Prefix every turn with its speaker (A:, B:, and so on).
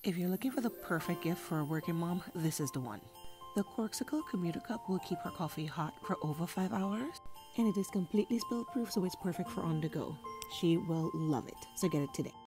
A: If you're looking for the perfect gift for a working mom, this is the one. The Corkcicle Commuter Cup will keep her coffee hot for over 5 hours, and it is completely spill proof, so it's perfect for on the go. She will love it, so get it today.